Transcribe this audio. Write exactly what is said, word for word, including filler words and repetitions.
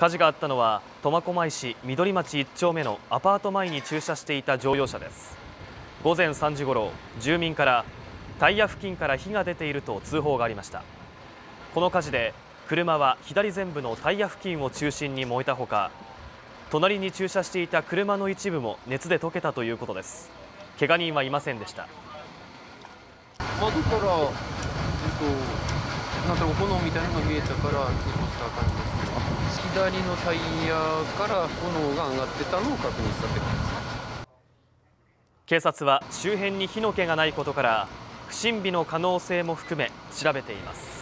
火事があったのは苫小牧市緑町いっ丁目のアパート前に駐車していた乗用車です。午前さんじごろ、住民からタイヤ付近から火が出ていると通報がありました。この火事で車は左前部のタイヤ付近を中心に燃えたほか、隣に駐車していた車の一部も熱で溶けたということです。怪我人はいませんでした。 窓から、えっと、なんだろう、炎みたいなのが見えたから、ちょっとした感じですけど、左のタイヤから炎が上がってたのを確認したって感じです。 警察は周辺に火の気がないことから、不審火の可能性も含め調べています。